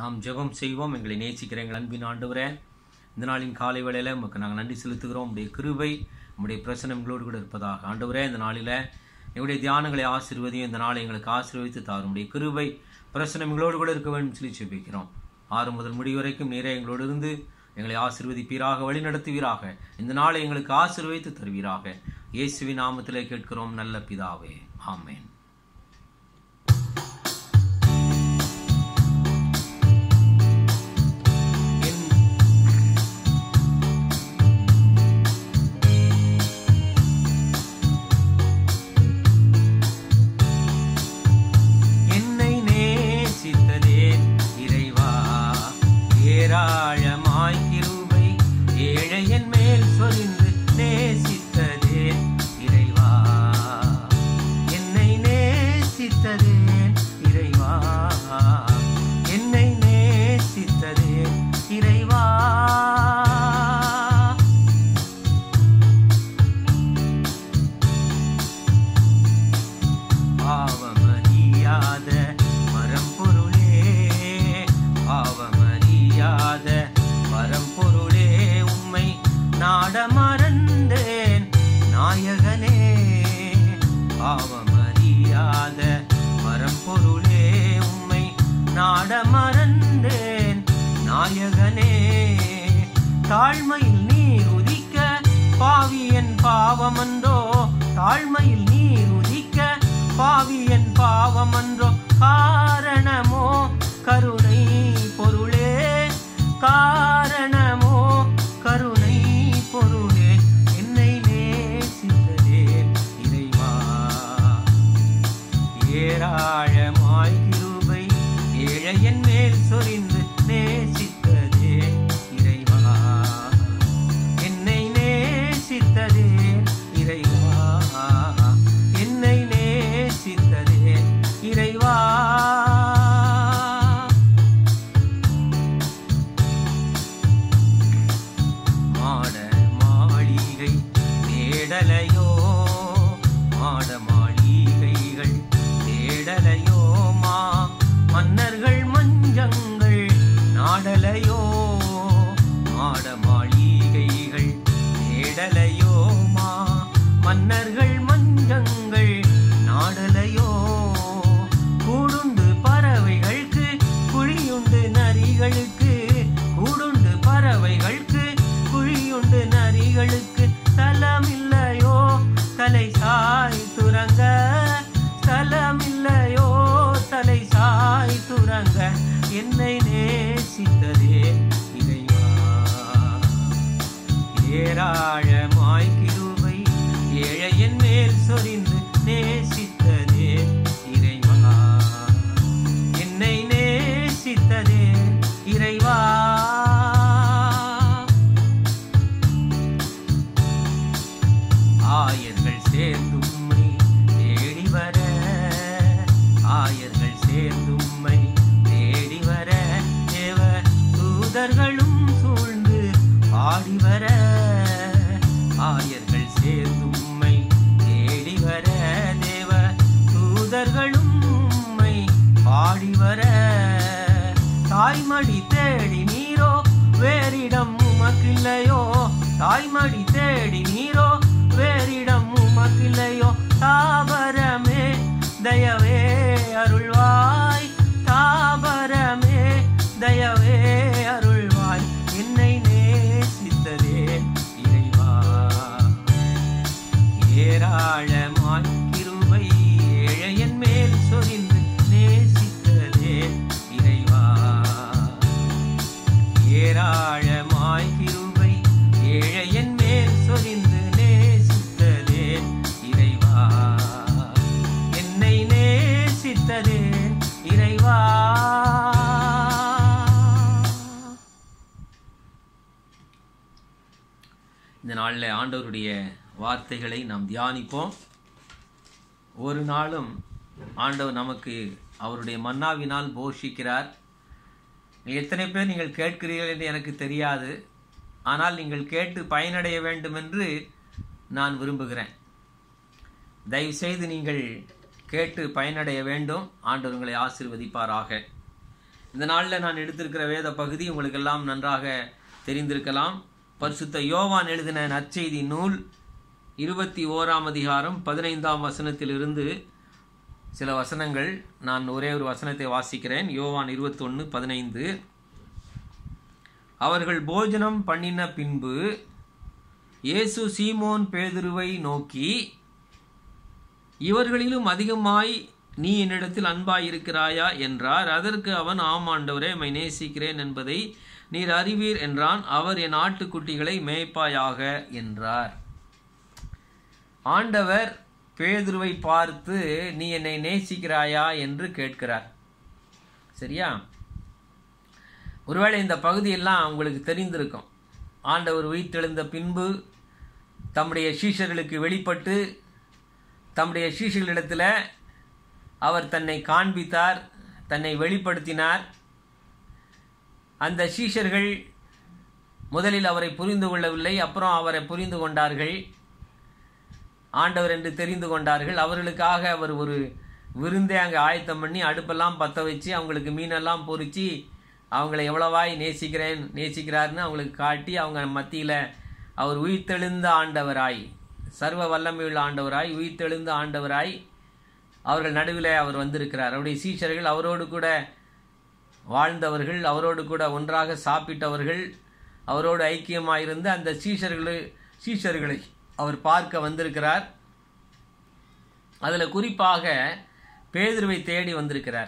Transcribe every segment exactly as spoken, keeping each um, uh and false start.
நாம் ஜெபம் செய்வோம். எங்களை நேசிக்கிற எங்கள் அன்பின் ஆண்டவரே, இந்த நாளின் காலை வேளையில் உமக்கு நாங்கள் நன்றி செலுத்துகிறோம். உடைய கிருபை உடைய பிரசனம் எங்களோடு கூட இருப்பதாக. ஆண்டவரே, இந்த நாளில் எங்களுடைய தியானங்களை ஆசீர்வதியும். இந்த நாளை எங்களுக்கு ஆசீர்வதித்து தாரும். உடைய கிருபை பிரசனம் எங்களோடு கூட இருக்க வேண்டும் சொல்லி ஜெபிக்கிறோம். ஆறு முதல் முடிவு வரைக்கும் நீரே எங்களோடு இருந்து எங்களை ஆசீர்வதிப்பீராக, வழி நடத்துவீராக. இந்த நாளை எங்களுக்கு ஆசீர்வதித்து தருவீராக. இயேசுவின் நாமத்திலே கேட்கிறோம் நல்ல பிதாவே, ஆமென். ஏராளமாய் கிருபை ஏழையன் மேல் சொரிந்து நேசித்ததே இறைவா, என்னை நேசித்ததே இறைவா, என்னை நேசித்ததே இறைவா. பாவமறியாத மரம்பொருளே, பாவமறியாத பரம்பொருளே, உம்மை நாட மறந்தேன் நாயகனே. பாவமறியாத பரம்பொருளே, உம்மை நாட மறந்தேன் நாயகனே. தாழ்மையில் நீர் உதிக்க பாவியன் பாவமன்றோ, தாழ்மையில் நீர் உதிக்க பாவியன் பாவமன்றோ. காரணமோ கருணை பொருளே, காரணமோ கருணை பொருளே, என்னை நேசித்ததே இறைவா. ஏராளமாய் கிருபை ஏழையன் மேல் சொரிந்து நேசித்ததே இறைவா, என்னை நேசித்ததே இறைவா, என்னை நேசித்ததே இறைவா. மாட மாளிகை தேடலையோ, மாட மாளிகைகள் தேடலையோ, மா மன்னர்கள் மஞ்சங்கள் நாடலையோ, மாட மாளிகைகள் தேடலையோ, மா மன்னர்கள் மஞ்சங்கள் நாடலையோ. கூடுண்டு பறவைகளுக்கு குழியுண்டு நரிகளுக்கு, கூடுண்டு பறவைகளுக்கு குழியுண்டு நரிகளுக்கு, தலமில்லையோ தலை சாய் துறங்க, தலமில்லையோ தலை சாய் துறங்க, என்னை நேசித்ததே இறைவா. ஏராளமாய் கிருபை ஏழையன் மேல் சொரிந்து நேசித்ததே இறைவா, என்னை நேசித்ததே இறைவா. ஆயர்கள் சேர்ந்தும்மை தேடி வர, ஆயர்கள் சேர்ந்தும்மை தேடி வர, தேவ தூதர்களும் சூழ்ந்து பாடி வர, ஆயர்கள் சேர்ந்தும்மை தேடி வர, தேவ தூதர்களும் உம்மை பாடி வர. தாய்மடி தேடி நீரோ வேறிடம் உமக்கில்லையோ, தாய்மடி தேடி நீரோ வேறிடம் உமக்கில்லையோ. தாபரமே தயவே அருள்வாய், தாபரமே தயவே அருள்வாய், என்னை நேசித்ததே இறைவா. ஏராளமாய் கிருபை ஏழையன் மேல் சொரிந்து நேசித்ததே இறைவா. ஏராளமாய் கிருபை ஏழையன் மேல் சொரிந்து நேசித்ததே இறைவா, என்னை நேசித்ததே இறைவா. இந்த நாளில் ஆண்டவருடைய வார்த்தைகளை நாம் தியானிப்போம். ஒரு நாளும் ஆண்டவர் நமக்கு அவருடைய மன்னாவினால் போஷிக்கிறார். எத்தனை பேர் நீங்கள் கேட்கிறீர்கள் என்று எனக்கு தெரியாது, ஆனால் நீங்கள் கேட்டு பயனடைய வேண்டும் என்று நான் விரும்புகிறேன். தயவுசெய்து நீங்கள் கேட்டு பயனடைய வேண்டும். ஆண்டவர் உங்களை ஆசீர்வதிப்பாராக. இந்த நாளில் நான் எடுத்திருக்கிற வேத பகுதி உங்களுக்கு எல்லாம் நன்றாக தெரிந்திருக்கலாம். பரிசுத்த யோவான் எழுதின நற்செய்தி நூல் இருபத்தி ஓராம் அதிகாரம் பதினைந்தாம் வசனத்திலிருந்து சில வசனங்கள். நான் ஒரே ஒரு வசனத்தை வாசிக்கிறேன். யோவான் இருபத்தி ஒன்று பதினைந்து. அவர்கள் போஜனம் பண்ணின பின்பு இயேசு சீமோன் பேதுருவை நோக்கி, இவர்களிலும் அதிகமாய் நீ என்னிடத்தில் அன்பாயிருக்கிறாயா என்றார். அதற்கு அவன், ஆம் ஆண்டவரே, உம்மை நேசிக்கிறேன் என்பதை நீர் அறிவீர் என்றான். அவர், என் ஆட்டுக்குட்டிகளை மேய்ப்பாயாக என்றார். ஆண்டவர் பேதுருவை பார்த்து, நீ என்னை நேசிக்கிறாயா என்று கேட்கிறார். சரியா? ஒருவேளை இந்த பகுதியெல்லாம் உங்களுக்கு தெரிந்திருக்கும். ஆண்டவர் உயிர்த்தெழுந்த பின்பு தம்முடைய சீஷர்களுக்கு வெளிப்பட்டு தம்முடைய சீஷர்களிடத்தில் அவர் தன்னை காண்பித்தார், தன்னை வெளிப்படுத்தினார். அந்த சீஷர்கள் முதலில் அவரை புரிந்து கொள்ளவில்லை, அப்புறம் அவரை புரிந்து கொண்டார்கள், ஆண்டவர் என்று தெரிந்து கொண்டார்கள். அவர்களுக்காக அவர் ஒரு விருந்தை அங்கே ஆயத்தம் பண்ணி அடுப்பெல்லாம் பற்ற வச்சு அவங்களுக்கு மீனெல்லாம் பொறிச்சு அவங்களை எவ்வளவாய் நேசிக்கிறேன் நேசிக்கிறார்னு அவங்களுக்கு காட்டி அவங்க மத்தியில் அவர் உயிர்த்தெழுந்த ஆண்டவராய், சர்வ வல்லமையுள்ள ஆண்டவராய், உயிர்த்தெழுந்த ஆண்டவராய் அவர்கள் நடுவில் அவர் வந்திருக்கிறார். அவருடைய சீஷர்கள் அவரோடு கூட வாழ்ந்தவர்கள், அவரோடு கூட ஒன்றாக சாப்பிட்டவர்கள், அவரோடு ஐக்கியமாயிருந்து அந்த சீஷர்கள் சீஷர்களை அவர் பார்க்க வந்திருக்கிறார். அதில் குறிப்பாக பேதுருவை தேடி வந்திருக்கிறார்.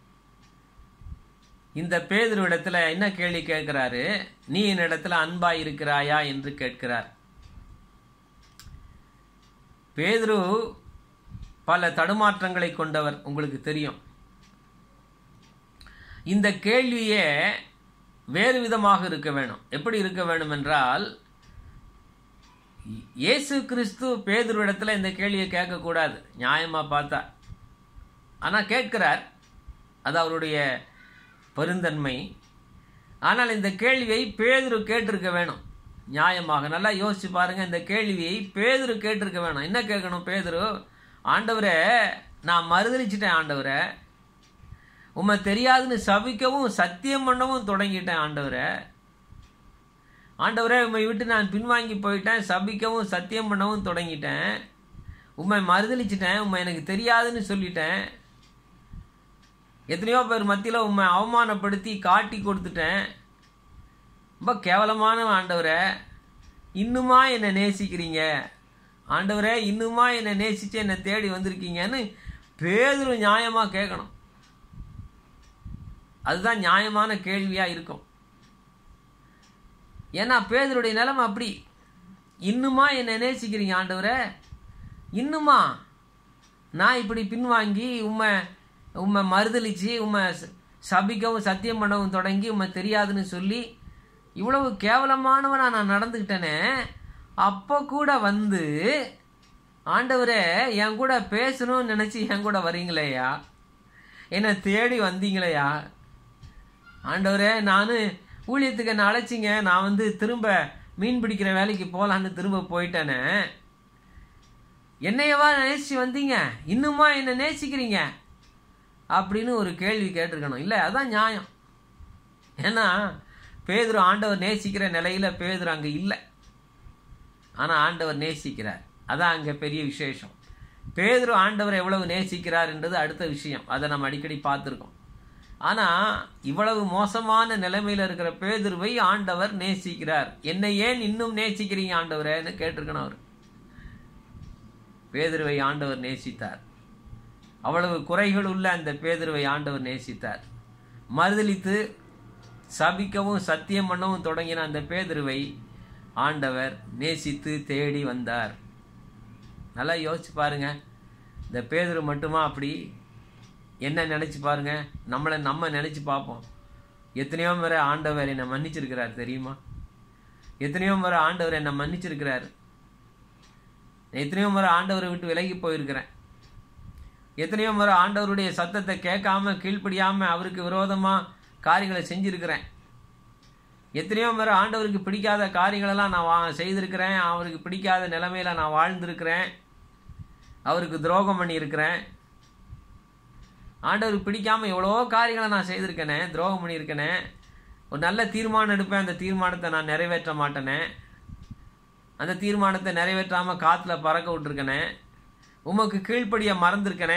இந்த பேதுருவிடத்தில் என்ன கேள்வி கேட்கிறாரு? நீ என்னிடத்தில் அன்பாய் இருக்கிறாயா என்று கேட்கிறார். பேதுரு பல தடுமாற்றங்களை கொண்டவர், உங்களுக்கு தெரியும். இந்த கேள்வியே வேறு விதமாக இருக்க வேணும். எப்படி இருக்க வேண்டும் என்றால், இயேசு கிறிஸ்து பேதுருவிடத்தில் இந்த கேள்வியை கேட்கக்கூடாது நியாயமாக பார்த்தா. ஆனால் கேட்கிறார், அது அவருடைய பெருந்தன்மை. ஆனால் இந்த கேள்வியை பேதுரு கேட்டிருக்க வேணும் நியாயமாக. நல்லா யோசிச்சு பாருங்க, இந்த கேள்வியை பேதுரு கேட்டிருக்க வேணும். என்ன கேட்கணும் பேதுரு? ஆண்டவரே, நான் மறுதளிச்சிட்டேன் ஆண்டவரே, உம்மை தெரியாதுன்னு சபிக்கவும் சத்தியம் பண்ணவும் தொடங்கிட்டேன் ஆண்டவரே. ஆண்டவரே, உம்மை விட்டு நான் பின்வாங்கி போயிட்டேன், சபிக்கவும் சத்தியம் பண்ணவும் தொடங்கிட்டேன், உம்மை மறுதளிச்சிட்டேன், உம்மை எனக்கு தெரியாதுன்னு சொல்லிட்டேன், எத்தனையோ பேர் மத்தியில் உம்மை அவமானப்படுத்தி காட்டி கொடுத்துட்டேன், ரொம்ப கேவலமான ஆண்டவரே, இன்னுமா என்னை நேசிக்கிறீங்க ஆண்டவரே, இன்னுமா என்னை நேசிச்சு என்னை தேடி வந்திருக்கீங்கன்னு பேதுரு நியாயமாக கேட்கணும். அதுதான் நியாயமான கேள்வியாக இருக்கும். ஏன்னா பேதுருடைய நிலைமை அப்படி. இன்னுமா என்னை நேசிக்கிறீங்க ஆண்டவரே, இன்னுமா நான் இப்படி பின்வாங்கி உம்மை உம்மை மறுதளிச்சு உம்மை சபிக்கவும் சத்தியம் பண்ணவும் தொடங்கி உம்மை தெரியாதுன்னு சொல்லி இவ்வளவு கேவலமானவனா நான் நடந்துக்கிட்டேனே, அப்போ கூட வந்து ஆண்டவரே என் கூட பேசணும்னு நினச்சி என் கூட வரீங்களேயா, என்னை தேடி வந்தீங்களேயா ஆண்டவரே, நான் ஊழியத்துக்கு என்ன அழைச்சிங்க, நான் வந்து திரும்ப மீன் பிடிக்கிற வேலைக்கு போகலான்னு திரும்ப போயிட்டேனே, என்னையவா நேசிச்சு வந்தீங்க, இன்னுமா என்னை நேசிக்கிறீங்க அப்படின்னு ஒரு கேள்வி கேட்டிருக்கணும். இல்லை, அதுதான் நியாயம். ஏன்னா பேதுரு ஆண்டவர் நேசிக்கிற நிலையில பேதுரு அங்கே இல்லை, ஆனால் ஆண்டவர் நேசிக்கிறார். அதான் அங்கே பெரிய விசேஷம். பேதுரு ஆண்டவர் எவ்வளவு நேசிக்கிறார் என்றது அடுத்த விஷயம், அதை நம்ம அடிக்கடி பார்த்துருக்கோம். ஆனால் இவ்வளவு மோசமான நிலைமையில் இருக்கிற பேதுருவை ஆண்டவர் நேசிக்கிறார். என்னை ஏன் இன்னும் நேசிக்கிறீங்க ஆண்டவரேன்னு கேட்டிருக்கணும் அவர். பேதுருவை ஆண்டவர் நேசித்தார். அவ்வளவு குறைகள் உள்ள அந்த பேதுருவை ஆண்டவர் நேசித்தார். மறுதலித்து சபிக்கவும் சத்தியம் பண்ணவும் தொடங்கின அந்த பேதுருவை ஆண்டவர் நேசித்து தேடி வந்தார். நல்லா யோசிச்சு பாருங்க, இந்த பேதுரு மட்டுமா அப்படி? என்ன நினைச்சு பாருங்க, நம்மளை நம்ம நினைச்சு பார்ப்போம். எத்தனையோ முறை ஆண்டவர் என்னை மன்னிச்சிருக்கிறார் தெரியுமா? எத்தனையோ முறை ஆண்டவர் என்னை மன்னிச்சிருக்கிறார். எத்தனையோ முறை ஆண்டவரை விட்டு விலகி போயிருக்கிறேன். எத்தனையோ முறை ஆண்டவருடைய சத்தத்தை கேட்காம கீழ்ப்படியாம அவருக்கு விரோதமா காரியங்களை செஞ்சிருக்கிறேன். எத்தனையோ முறை ஆண்டவருக்கு பிடிக்காத காரியங்களெல்லாம் நான் செய்திருக்கிறேன். அவருக்கு பிடிக்காத நிலைமையில நான் வாழ்ந்திருக்கிறேன். அவருக்கு துரோகம் பண்ணியிருக்கிறேன். ஆண்டவருக்கு பிடிக்காம எவ்வளவோ காரியங்களை நான் செய்திருக்கேனே, துரோகம் பண்ணியிருக்கேனே, ஒரு நல்ல தீர்மானம் எடுப்பேன், அந்த தீர்மானத்தை நான் நிறைவேற்ற மாட்டேனே, அந்த தீர்மானத்தை நிறைவேற்றாம காத்துல பறக்க விட்டுருக்கனே, உமக்கு கீழ்ப்படிய மறந்திருக்கனே.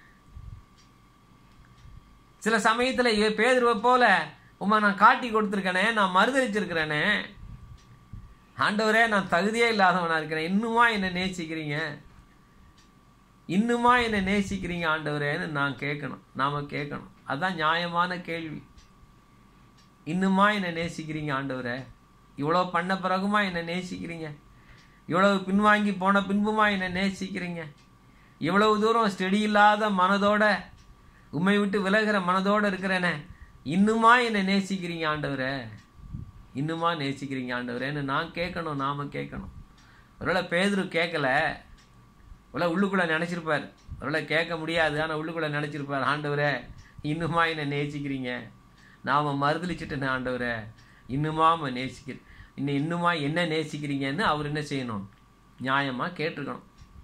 சில சமயத்துல பேதுருவை போல உமா நான் காட்டி கொடுத்துருக்கனே, நான் மறுதளிச்சிருக்கிறேனே. ஆண்டவரே, நான் தகுதியே இல்லாதவனா இருக்கிறேன், இன்னுமா என்னை நேசிக்கிறீங்க, இன்னுமா என்னை நேசிக்கிறீங்க ஆண்டவரேன்னு நான் கேட்கணும், நாம கேட்கணும். அதுதான் நியாயமான கேள்வி. இன்னுமா என்னை நேசிக்கிறீங்க ஆண்டவரே, இவ்வளோ பண்ண பிறகுமா என்னை நேசிக்கிறீங்க, இவ்வளவு பின்வாங்கி போன பின்புமா என்னை நேசிக்கிறீங்க, இவ்வளவு தூரம் ஸ்டெடி இல்லாத மனதோட உம்மை விட்டு விலகிற மனதோட இருக்கிறேனே, இன்னுமா என்னை நேசிக்கிறீங்க ஆண்டவரே, இன்னுமா நேசிக்கிறீங்க ஆண்டவரேன்னு நான் கேட்கணும், நாம கேட்கணும். ஒருவேளை பேதுரு கேட்கல, ஒருவேளை உள்ளுக்குள்ள நினைச்சிருப்பார், ஒருவேளை கேட்க முடியாது, ஆனால் உள்ளுக்குள்ள நினைச்சிருப்பார், ஆண்டவரே இன்னுமா என்னை நேசிக்கிறீங்க, நாம மறுதளிச்சுட்டேன் ஆண்டவரே, இன்னுமா நேசிக்கிற இன்னும் இன்னுமா என்ன நேசிக்கிறீங்கன்னு அவர் என்ன செய்யணும், நியாயமா கேட்டிருக்கணும்.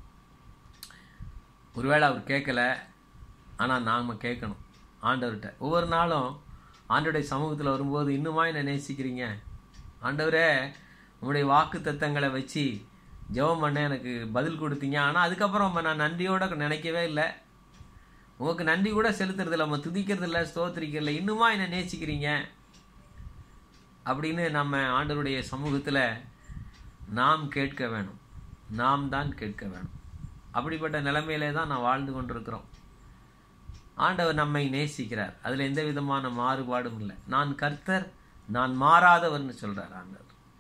ஒருவேளை அவர் கேட்கல, ஆனால் நாம கேட்கணும் ஆண்டவர்கிட்ட. ஒவ்வொரு நாளும் ஆண்டவருடைய சமூகத்தில் வரும்போது, இன்னுமா என்ன நேசிக்கிறீங்க ஆண்டவரே, உங்களுடைய வாக்கு தத்தங்களை வச்சு ஜெபம் பண்ண எனக்கு பதில் கொடுத்தீங்க, ஆனால் அதுக்கப்புறம் நான் நன்றியோட நினைக்கவே இல்லை, உங்களுக்கு நன்றி கூட செலுத்துறது இல்லை, நம்ம துதிக்கிறது இல்லை, ஸ்தோத்திரிக்கிறது, இன்னுமா என்ன நேசிக்கிறீங்க அப்படின்னு நம்ம ஆண்டவருடைய சமூகத்தில் நாம் கேட்க வேணும், நாம் தான் கேட்க வேணும். அப்படிப்பட்ட நிலைமையிலே தான் நான் வாழ்ந்து கொண்டிருக்கிறோம். ஆண்டவர் நம்மை நேசிக்கிறார், அதில் எந்த விதமான மாறுபாடும் இல்லை. நான் கர்த்தர், நான் மாறாதவர்னு சொல்றார் ஆண்டவர்.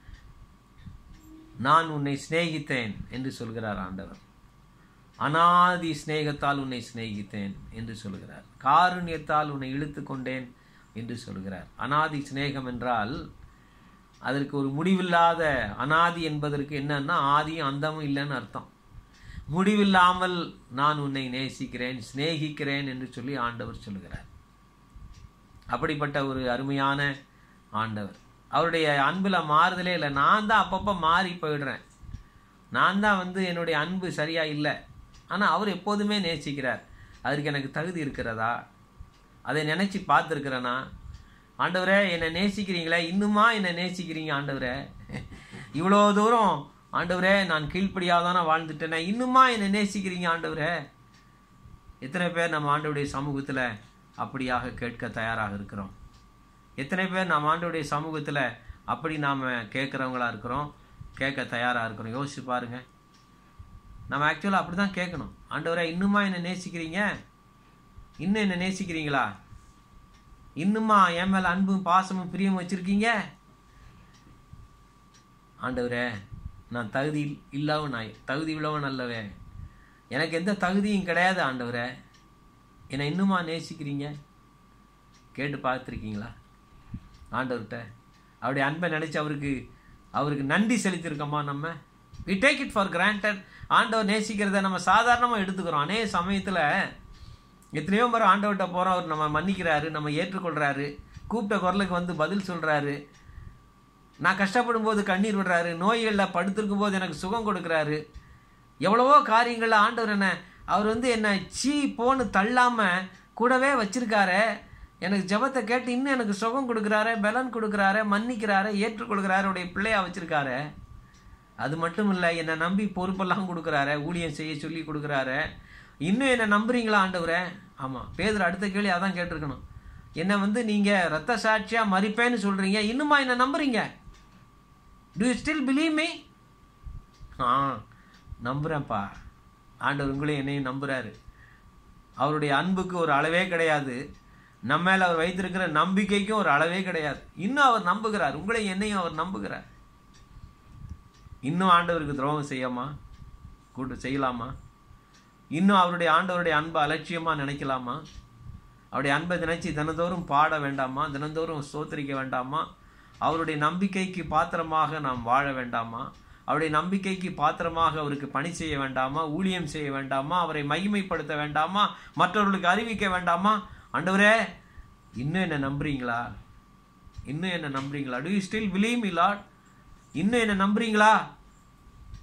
நான் உன்னை சிநேகித்தேன் என்று சொல்கிறார் ஆண்டவர். அனாதி சிநேகத்தால் உன்னை சிநேகித்தேன் என்று சொல்கிறார். காருண்யத்தால் உன்னை இழுத்து கொண்டேன் என்று சொல்கிறார். அனாதி சிநேகம் என்றால் அதற்கு ஒரு முடிவில்லாத, அனாதி என்பதற்கு என்னன்னா ஆதியும் அந்தமும் இல்லைன்னு அர்த்தம். முடிவில்லாமல் நான் உன்னை நேசிக்கிறேன், சிநேகிக்கிறேன் என்று சொல்லி ஆண்டவர் சொல்கிறார். அப்படிப்பட்ட ஒரு அருமையான ஆண்டவர். அவருடைய அன்புல மாறுதலே இல்லை. நான் தான் அப்பப்போ மாறி போயிடுறேன், நான் தான் வந்து என்னுடைய அன்பு சரியா இல்லை, ஆனால் அவர் எப்போதுமே நேசிக்கிறார். அதற்கு எனக்கு தகுதி இருக்கிறதா, அதை நினைச்சு பார்த்துருக்கிறேனா? ஆண்டவரே என்னை நேசிக்கிறீங்களே, இன்னுமா என்னை நேசிக்கிறீங்க ஆண்டவரே, இவ்வளோ தூரம் ஆண்டவரே நான் கீழ்ப்படியாதான வாழ்ந்துட்டேனே, இன்னுமா என்னை நேசிக்கிறீங்க ஆண்டவரே. எத்தனை பேர் நம்ம ஆண்டவருடைய சமூகத்தில் அப்படியாக கேட்க தயாராக இருக்கிறோம்? எத்தனை பேர் நம்ம ஆண்டவருடைய சமூகத்தில் அப்படி நாம் கேட்குறவங்களா இருக்கிறோம், கேட்க தயாராக இருக்கிறோம்? யோசிச்சு பாருங்க. நம்ம ஆக்சுவலாக அப்படி தான் கேட்கணும். ஆண்டவரே இன்னுமா என்னை நேசிக்கிறீங்க, இன்னும் என்ன நேசிக்கிறீங்களா, இன்னுமா என் மேல அன்பும் பாசமும் பிரியமும் வச்சிருக்கீங்க? ஆண்டவரே நான் தகுதி இல்லாதவன், நான் தகுதி உள்ளவன் அல்லவே, எனக்கு எந்த தகுதியும் கிடையாது ஆண்டவரே, என்னை இன்னுமா நேசிக்கிறீங்க? கேட்டு பார்த்துருக்கீங்களா ஆண்டவர்கிட்ட? அவருடைய அன்பை நினைச்சு அவருக்கு அவருக்கு நன்றி செலுத்திருக்கோமா? நம்ம we take it for granted. ஆண்டவர் நேசிக்கிறத நம்ம சாதாரணமாக எடுத்துக்கிறோம். அநேக சமயத்தில் எத்தனையோ முறை ஆண்டவர்கிட்ட போகிறோம், அவர் நம்ம மன்னிக்கிறாரு, நம்ம ஏற்றுக்கொள்கிறாரு, கூப்பிட்ட குரலுக்கு வந்து பதில் சொல்கிறாரு, நான் கஷ்டப்படும் போது கண்ணீர் விடுறாரு, நோய்களில் படுத்திருக்கும் போது எனக்கு சுகம் கொடுக்குறாரு. எவ்வளவோ காரியங்களில் ஆண்டவர் என்ன அவர் வந்து என்னை சீ போன்னு தள்ளாமல் கூடவே வச்சிருக்காரு. எனக்கு ஜெபத்தை கேட்டு இன்னும் எனக்கு சுகம் கொடுக்குறாரு, பலன் கொடுக்குறாரு, மன்னிக்கிறாரு, ஏற்றுக்கொள்கிறாரு, அவருடைய பிள்ளையா வச்சிருக்காரு. அது மட்டும் இல்லை, என்னை நம்பி பொறுப்பெல்லாம் கொடுக்குறாரு, ஊழியம் செய்ய சொல்லி கொடுக்குறாரு. இன்னும் என்னை நம்புறீங்களா ஆண்டவரே? ஆமாம், பேதுரு அடுத்த கேள்வி அதான் கேட்டிருக்கணும். என்னை வந்து நீங்கள் ரத்த சாட்சியாக மறிப்பேன்னு சொல்கிறீங்க, இன்னுமா என்னை நம்புறீங்க? Do you still believe me? ஆ நம்புகிறேன்ப்பா. ஆண்டவர் உங்களையும் என்னையும் நம்புகிறாரு. அவருடைய அன்புக்கு ஒரு அளவே கிடையாது, நம்ம மேலே அவர் வைத்திருக்கிற நம்பிக்கைக்கும் ஒரு அளவே கிடையாது. இன்னும் அவர் நம்புகிறார், உங்களையும் என்னையும் அவர் நம்புகிறார். இன்னும் ஆண்டவருக்கு துரோகம் செய்யாமா கூட்டு செய்யலாமா? இன்னும் அவருடைய ஆண்டவருடைய அன்பை அலட்சியமாக நினைக்கலாமா? அவருடைய அன்பை நினைச்சு தினந்தோறும் பாட வேண்டாமா? தினந்தோறும் ஸ்தோத்திரிக்க வேண்டாமா? அவருடைய நம்பிக்கைக்கு பாத்திரமாக நாம் வாழ வேண்டாமா? அவருடைய நம்பிக்கைக்கு பாத்திரமாக அவருக்கு பணி செய்ய வேண்டாமா? ஊழியம் செய்ய வேண்டாமா? அவரை மகிமைப்படுத்த வேண்டாமா? மற்றவர்களுக்கு அறிவிக்க வேண்டாமா? ஆண்டவரே இன்னும் என்ன நம்புறீங்களா? இன்னும் என்ன நம்புறீங்களா? Do you still believe me lord? இன்னும் என்ன நம்புறீங்களா?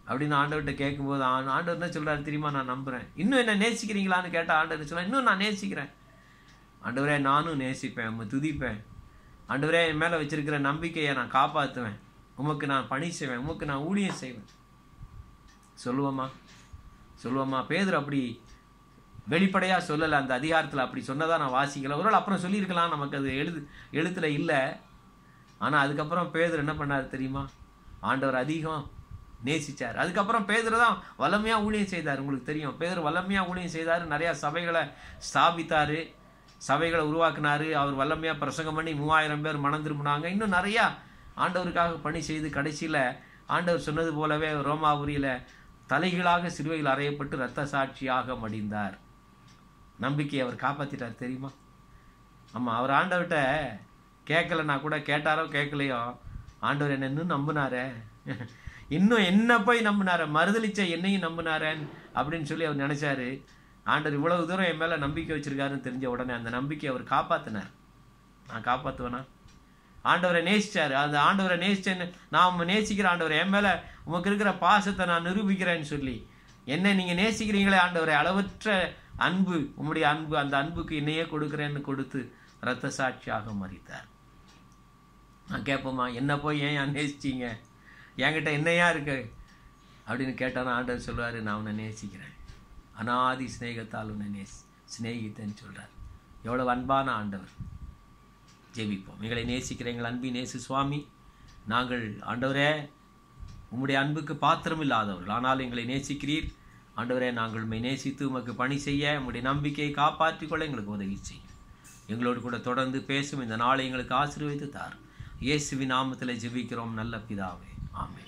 அப்படின்னு ஆண்டவர்கிட்ட கேட்கும்போது ஆண்டவர் என்ன சொல்கிறாரு தெரியுமா? நான் நம்புகிறேன். இன்னும் என்ன நேசிக்கிறீங்களான்னு கேட்டால் ஆண்டவர் சொல்ல, இன்னும் நான் நேசிக்கிறேன் ஆண்டவரே, நானும் நேசிப்பேன், உம்மை துதிப்பேன் ஆண்டவரே, என் மேலே வச்சிருக்கிற நம்பிக்கையை நான் காப்பாற்றுவேன், உமக்கு நான் பணி செய்வேன், உமக்கு நான் ஊழியம் செய்வேன். சொல்லுவோமா? சொல்லுவோமா? பேதுரு அப்படி வெளிப்படையாக சொல்லலை. அந்த அதிகாரத்தில் அப்படி சொன்னதான் நான் வாசிக்கல. ஒரு நாள் அப்புறம் சொல்லியிருக்கலாம், நமக்கு அது எழுது எழுத்துல இல்லை. ஆனால் அதுக்கப்புறம் பேதுரு என்ன பண்ணார் தெரியுமா? ஆண்டவர் அதிகம் நேசிச்சார். அதுக்கப்புறம் பேதுரு தான் வல்லமையாக ஊழியம் செய்தார். உங்களுக்கு தெரியும், பேதுரு வல்லமையாக ஊழியம் செய்தார். நிறையா சபைகளை ஸ்தாபித்தார், சபைகளை உருவாக்குனார். அவர் வல்லமையாக பிரசங்கம் பண்ணி மூவாயிரம் பேர் மனம் திரும்பினாங்க. இன்னும் நிறையா ஆண்டவருக்காக பணி செய்து கடைசியில் ஆண்டவர் சொன்னது போலவே ரோமாபுரியில் தலைகீழாக சிலுவையில் அறையப்பட்டு இரத்த சாட்சியாக மடிந்தார். நம்பிக்கையை அவர் காப்பாற்றிட்டார் தெரியுமா? ஆமாம், அவர் ஆண்டவர்கிட்ட கேட்கலன்னா கூட, கேட்டாரோ கேட்கலையோ, ஆண்டவர் என்ன இன்னும் நம்பினாரே, இன்னும் என்ன போய் நம்பினார, மறுதளிச்ச என்னையும் நம்பினாரன் அப்படின்னு சொல்லி அவர் நினைச்சாரு. ஆண்டவர் இவ்வளவு தூரம் என் மேலே நம்பிக்கை வச்சிருக்காருன்னு தெரிஞ்ச உடனே அந்த நம்பிக்கையை அவர் காப்பாற்றினார். நான் காப்பாற்றுவேனா? ஆண்டவரை நேசிச்சாரு. அந்த ஆண்டவரை நேசிச்சேன்னு, நான் நேசிக்கிற ஆண்டவரை, என் மேலே உமக்கு இருக்கிற பாசத்தை நான் நிரூபிக்கிறேன்னு சொல்லி, என்ன நீங்கள் நேசிக்கிறீங்களே ஆண்டவரை, அளவற்ற அன்பு, உம்முடைய அன்பு, அந்த அன்புக்கு என்னையே கொடுக்குறேன்னு கொடுத்து இரத்த சாட்சியாக மரித்தார். நான் கேட்போமா, என்ன போய் ஏன் நேசிச்சிங்க, என்கிட்ட என்னையா இருக்கு அப்படின்னு கேட்டானா ஆண்டவர் சொல்லுவார், நான் உன்னை நேசிக்கிறேன், அனாதி சிநேகத்தால் உன்னை நேசி சிநேகித்தேன்னு சொல்கிறார். எவ்வளவு அன்பான ஆண்டவர். ஜெபிப்போம். எங்களை நேசிக்கிற எங்கள் அன்பின் நேசு சுவாமி, நாங்கள் ஆண்டவரே உம்முடைய அன்புக்கு பாத்திரம் இல்லாதவர்கள், ஆனால் எங்களை நேசிக்கிறீர் ஆண்டவரே. நாங்கள் உம்மை நேசித்து உமக்கு பணி செய்ய, உம்முடைய நம்பிக்கையை காப்பாற்றிக்கொள்ள எங்களுக்கு உதவி செய்யும். எங்களோடு கூட தொடர்ந்து பேசும் இந்த நாளை எங்களுக்கு ஆசீர்வதித்து தார். இயேசுவின் நாமத்தில் ஜெபிக்கிறோம் நல்ல பிதாவே, ஆமென்.